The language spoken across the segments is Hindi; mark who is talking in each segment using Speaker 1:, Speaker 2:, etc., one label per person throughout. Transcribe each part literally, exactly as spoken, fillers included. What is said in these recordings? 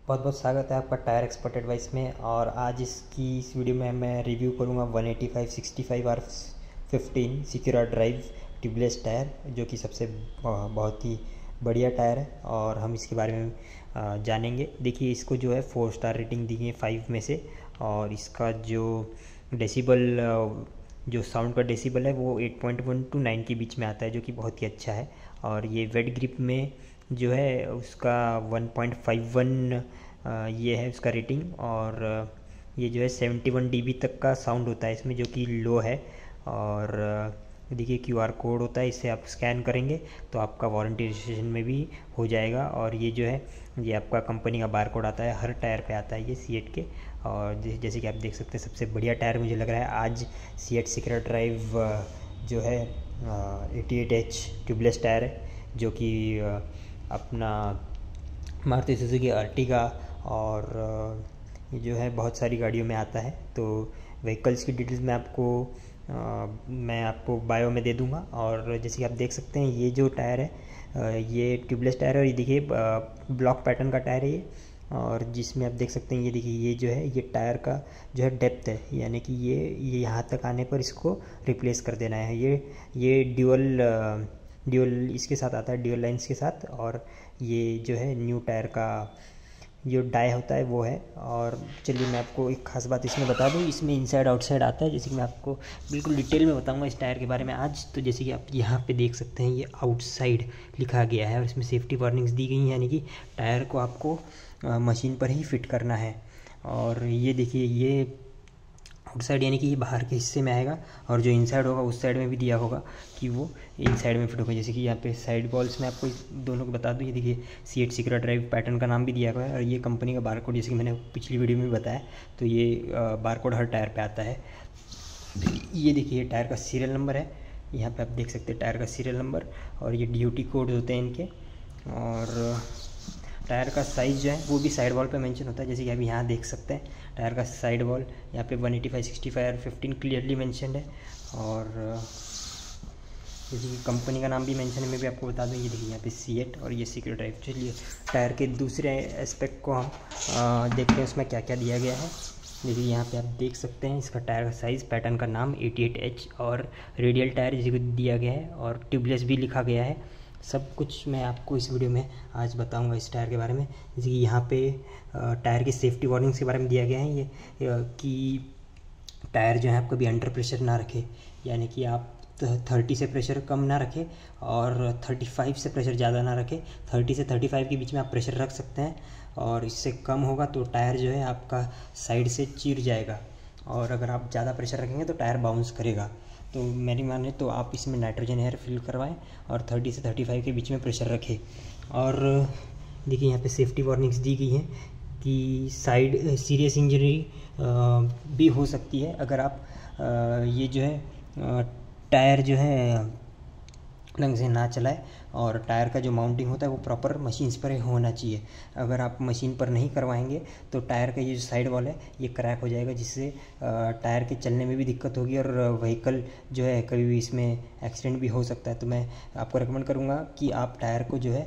Speaker 1: बहुत बहुत स्वागत है आपका टायर एक्सपर्ट एडवाइस में। और आज इसकी इस वीडियो में मैं रिव्यू करूंगा one eighty five sixty five R fifteen Secura drive tubeless tyre, जो कि सबसे बहुत ही बढ़िया टायर है और हम इसके बारे में जानेंगे। देखिए, इसको जो है फोर स्टार रेटिंग दी है फाइव में से, और इसका जो डेसिबल जो साउंड का डेसिबल है वो eight point one two nine के बीच में आता है, जो कि बहुत ही अच्छा है। और ये वेट ग्रिप में जो है उसका वन पॉइंट फाइव वन ये है उसका रेटिंग। और ये जो है सेवेंटी वन डी बी तक का साउंड होता है इसमें, जो कि लो है। और देखिए, क्यू आर कोड होता है, इससे आप स्कैन करेंगे तो आपका वारंटी रजिस्ट्रेशन में भी हो जाएगा। और ये जो है ये आपका कंपनी का बार कोड आता है, हर टायर पे आता है ये सीएट के। और जैसे कि आप देख सकते हैं, सबसे बढ़िया टायर मुझे लग रहा है आज सीएट सिक्योरा ड्राइव जो है eighty eight H tubeless tyre है, जो कि अपना मारुति सुजुकी अर्टिगा और ये जो है बहुत सारी गाड़ियों में आता है। तो व्हीकल्स की डिटेल्स मैं आपको आ, मैं आपको बायो में दे दूंगा। और जैसे कि आप देख सकते हैं, ये जो टायर है ये ट्यूबलेस टायर है, और ये देखिए ब्लॉक पैटर्न का टायर है ये। और जिसमें आप देख सकते हैं, ये देखिए ये जो है ये टायर का जो है डेप्थ है, यानी कि ये ये यहाँ तक आने पर इसको रिप्लेस कर देना है। ये ये ड्यूअल ड्यूअल इसके साथ आता है, ड्यूअल लाइन्स के साथ। और ये जो है न्यू टायर का जो डाई होता है वो है। और चलिए मैं आपको एक खास बात इसमें बता दूं, इसमें इनसाइड आउटसाइड आता है, जैसे कि मैं आपको बिल्कुल डिटेल में बताऊंगा इस टायर के बारे में आज। तो जैसे कि आप यहाँ पे देख सकते हैं, ये आउटसाइड लिखा गया है और इसमें सेफ्टी वार्निंग्स दी गई हैं, यानी कि टायर को आपको मशीन पर ही फिट करना है। और ये देखिए, ये आउटसाइड यानी कि ये बाहर के हिस्से में आएगा, और जो इनसाइड होगा उस साइड में भी दिया होगा कि वो इनसाइड में फिट होगा। जैसे कि यहाँ पे साइड बॉल्स में आपको दोनों को बता दूँ, ये देखिए सीएट सिक्योरा ड्राइव पैटर्न का नाम भी दिया हुआ है, और ये कंपनी का बारकोड, जैसे कि मैंने पिछली वीडियो में भी बताया। तो ये बारकोड हर टायर पर आता है। ये देखिए टायर का सीरियल नंबर है, यहाँ पर आप देख सकते हैं टायर का सीरियल नंबर, और ये डी ओ टी कोड होते हैं इनके। और टायर का साइज़ जो है वो भी साइड वॉल पे मेंशन होता है, जैसे कि अभी यहाँ देख सकते हैं टायर का साइड वॉल यहाँ पे one eighty five sixty five R fifteen clearly mentioned है। और जैसे कि कंपनी का नाम भी मेंशन है, मैं भी आपको बता दूँ, ये देखिए यहाँ पे सीएट और ये सिक्योरा ड्राइव। चलिए टायर के दूसरे एस्पेक्ट को हम आ, देखते हैं उसमें क्या क्या दिया गया है। देखिए यहाँ पे आप देख सकते हैं इसका टायर का साइज़, पैटर्न का नाम एटी एट एच, और रेडियल टायर जिसे दिया गया है, और ट्यूबलेस भी लिखा गया है। सब कुछ मैं आपको इस वीडियो में आज बताऊंगा इस टायर के बारे में। जैसे कि यहाँ पे टायर की सेफ्टी वार्निंग्स के बारे में दिया गया है, ये कि टायर जो है आप कभी अंडर प्रेशर ना रखें, यानी कि आप थर्टी से प्रेशर कम ना रखें और थर्टी फाइव से प्रेशर ज़्यादा ना रखें। थर्टी से थर्टी फाइव के बीच में आप प्रेशर रख सकते हैं, और इससे कम होगा तो टायर जो है आपका साइड से चीर जाएगा, और अगर आप ज़्यादा प्रेशर रखेंगे तो टायर बाउंस करेगा। तो मेरी माने तो आप इसमें नाइट्रोजन एयर फिल करवाएं और थर्टी से थर्टी फाइव के बीच में प्रेशर रखें। और देखिए यहाँ पे सेफ्टी वार्निंग्स दी गई हैं कि साइड सीरियस इंजरी भी हो सकती है अगर आप ये जो है टायर जो है ढंग से ना चलाए, और टायर का जो माउंटिंग होता है वो प्रॉपर मशीन्स पर होना चाहिए। अगर आप मशीन पर नहीं करवाएंगे तो टायर का ये जो साइड वॉल है ये क्रैक हो जाएगा, जिससे टायर के चलने में भी दिक्कत होगी, और व्हीकल जो है कभी भी इसमें एक्सीडेंट भी हो सकता है। तो मैं आपको रेकमेंड करूँगा कि आप टायर को जो है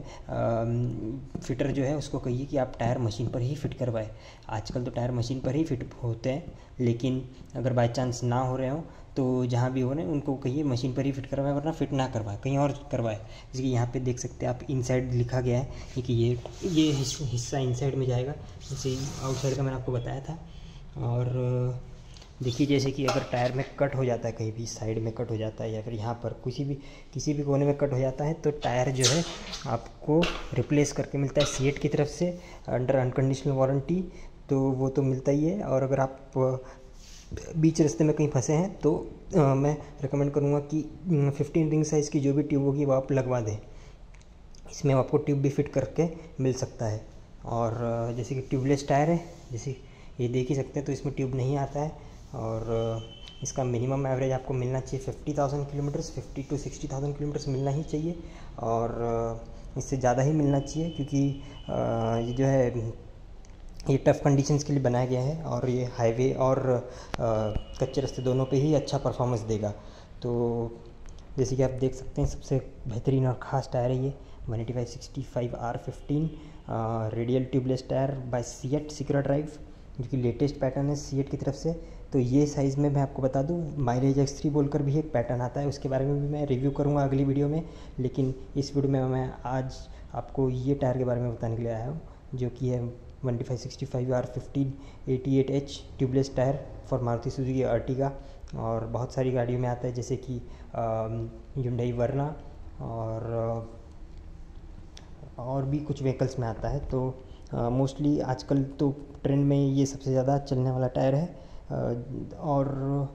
Speaker 1: फिटर जो है उसको कहिए कि आप टायर मशीन पर ही फिट करवाएं। आजकल तो टायर मशीन पर ही फिट होते हैं, लेकिन अगर बाई चांस ना हो रहे हों तो जहाँ भी हो रहे हैं उनको कहिए मशीन पर ही फिट करवाएं, वरना फिट ना करवाएं, कहीं और करवाएं। जैसे कि यहाँ पे देख सकते हैं आप, इनसाइड लिखा गया है कि ये ये हिस्सा इनसाइड में जाएगा, जैसे आउटसाइड का मैंने आपको बताया था। और देखिए, जैसे कि अगर टायर में कट हो जाता है, कहीं भी साइड में कट हो जाता है, या फिर यहाँ पर किसी भी किसी भी कोने में कट हो जाता है, तो टायर जो है आपको रिप्लेस करके मिलता है सीएट की तरफ से अंडर अनकंडीशनल वारंटी, तो वो तो मिलता ही है। और अगर आप बीच रास्ते में कहीं फंसे हैं तो आ, मैं रिकमेंड करूँगा कि फिफ्टीन रिंग साइज़ की जो भी ट्यूब होगी वो आप लगवा दें, इसमें आपको ट्यूब भी फिट करके मिल सकता है। और जैसे कि ट्यूबलेस टायर है, जैसे ये देख ही सकते हैं, तो इसमें ट्यूब नहीं आता है। और इसका मिनिमम एवरेज आपको मिलना चाहिए fifty thousand kilometres, fifty to sixty thousand kilometres मिलना ही चाहिए, और इससे ज़्यादा ही मिलना चाहिए, क्योंकि ये जो है ये टफ़ कंडीशंस के लिए बनाया गया है, और ये हाईवे और कच्चे रास्ते दोनों पे ही अच्छा परफॉर्मेंस देगा। तो जैसे कि आप देख सकते हैं, सबसे बेहतरीन और ख़ास टायर है ये one eighty five sixty five R fifteen radial tubeless tyre by CEAT Secura drive, जो कि लेटेस्ट पैटर्न है सीएट की तरफ से। तो ये साइज़ में मैं आपको बता दूं, माइलेज एक्स थ्री बोलकर भी एक पैटर्न आता है, उसके बारे में भी मैं रिव्यू करूंगा अगली वीडियो में। लेकिन इस वीडियो में मैं आज आपको ये टायर के बारे में बताने के लिए आया हूँ, जो कि है one T five sixty five R fifteen eighty eight H tubeless tyre for Maruti Suzuki Ertiga. और बहुत सारी गाड़ियों में आता है, जैसे कि hyundai वर्ना और और भी कुछ व्हीकल्स में आता है। तो मोस्टली uh, आजकल तो ट्रेंड में ये सबसे ज़्यादा चलने वाला टायर है। uh, और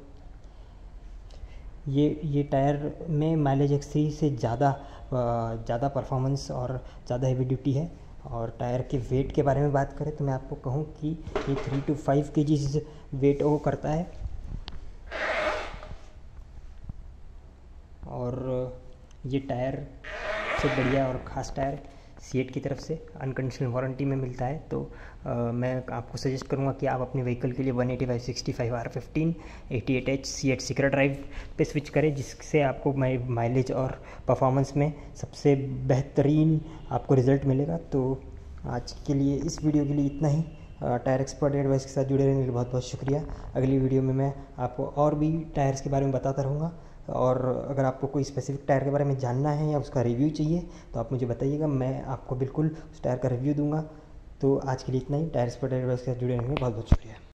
Speaker 1: ये ये टायर में माइलेज एक्स थ्री से ज़्यादा ज़्यादा परफॉर्मेंस और ज़्यादा हेवी ड्यूटी है। और टायर के वेट के बारे में बात करें तो मैं आपको कहूँ कि ये थ्री टू फाइव के जी वेट वो करता है। और ये टायर से बढ़िया और ख़ास टायर सीएट की तरफ से अनकंडीशनल वारंटी में मिलता है। तो आ, मैं आपको सजेस्ट करूंगा कि आप अपने व्हीकल के लिए one eighty five sixty five R fifteen eighty eight H CEAT Secura drive पे स्विच करें, जिससे आपको माइलेज और परफॉर्मेंस में सबसे बेहतरीन आपको रिज़ल्ट मिलेगा। तो आज के लिए इस वीडियो के लिए इतना ही। टायर एक्सपर्ट एडवाइस के साथ जुड़े रहने के लिए बहुत बहुत शुक्रिया। अगली वीडियो में मैं आपको और भी टायर्स के बारे में बताता रहूँगा। और अगर आपको कोई स्पेसिफिक टायर के बारे में जानना है या उसका रिव्यू चाहिए तो आप मुझे बताइएगा, मैं आपको बिल्कुल उस टायर का रिव्यू दूंगा। तो आज के लिए इतना ही। टायर एक्सपर्ट एडवाइस के साथ जुड़े रहने के लिए बहुत बहुत शुक्रिया।